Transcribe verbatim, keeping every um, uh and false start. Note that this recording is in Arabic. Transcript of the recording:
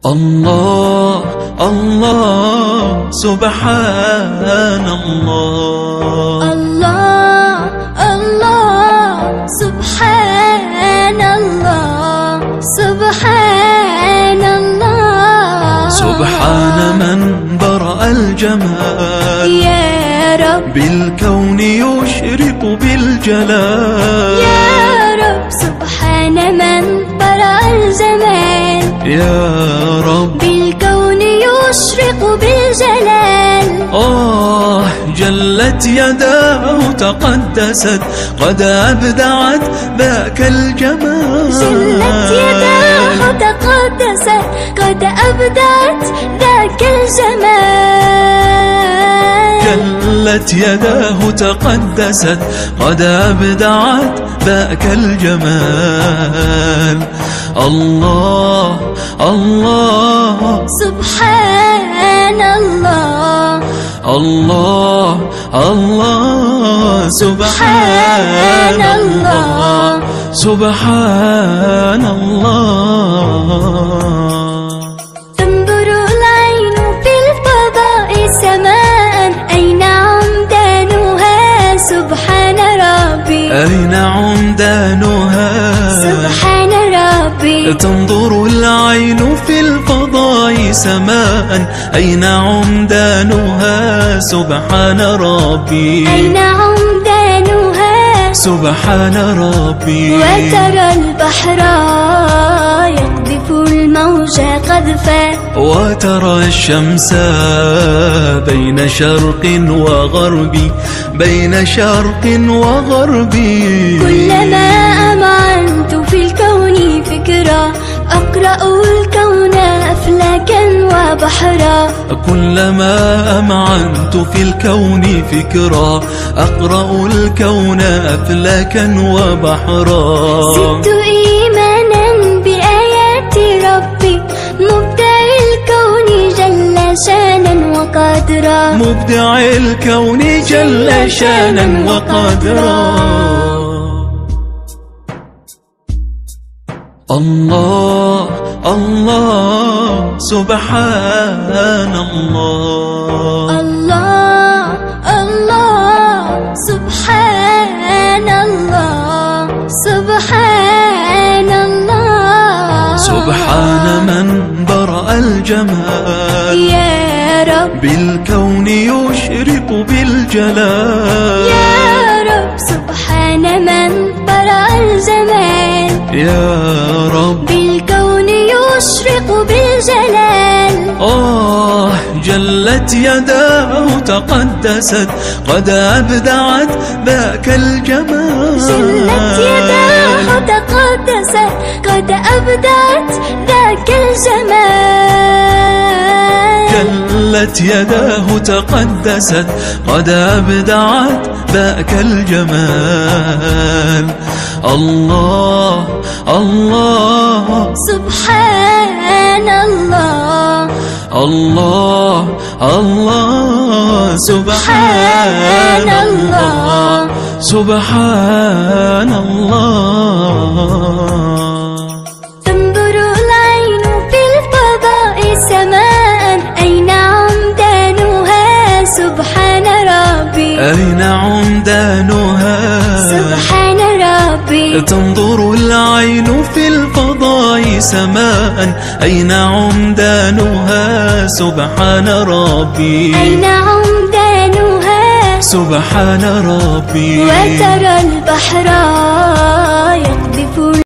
الله الله سبحان الله. الله الله سبحان الله. سبحان الله. سبحان من برأ الجمال يا رب بالكون يشرق بالجلال. يا رب سبحان من برأ الجمال يا رب بالكون يشرق بالجلال. آه جلت يداه تقدست قد أبدعت ذاك الجمال. جلت يداه تقدست قد أبدعت ذاك الجمال. جلت يداه تقدست قد أبدعت ذاك الجمال. الله الله سبحان الله. الله الله سبحان الله. سبحان الله. تنظر العين في الفضاء سماء أين عمدانها سبحان ربي. أين عمدانها سبحان ربي. تنظر العين في الفضاء سماء أين عمدانها سبحان ربي. أين عمدانها سبحان ربي. وترى البحر يقذف الموج قذفا. وترى الشمس بين شرق وغرب بين شرق وغرب. كلما أمعنت في الكون فكرا أقرأ الكون أفلاكا وبحرا. كلما أمعنت في الكون فكرا أقرأ الكون أفلاكا وبحرا. زدت إيمانا بآيات ربي مبدع الكون جل شانا وقادرا. مبدع الكون جل شانا وقادرا. الله الله سبحان الله. الله الله سبحان الله. سبحان الله. سبحان من برأ الجمال يا رب بالكون يشرق بالجلال. يا رب سبحان من برأ الجمال يا رب بالكون يشرق بالجلال. آه جلت يداه تقدست قد أبدعت ذاك الجمال. جلت يداه تقدست قد أبدعت ذاك الجمال. جلت يداه تقدست قد أبدعت ذاك الجمال. الله الله سبحان الله. الله الله سبحان الله. سبحان الله. تنظر العين في الفضاء سماء أين عمدانها سبحان ربي. أين عمدانها سبحان ربي. تنظر العين في الفضاء سماء أين عمدانها سبحان ربي. أين عمدانها سبحان ربي. وترى البحر يقذف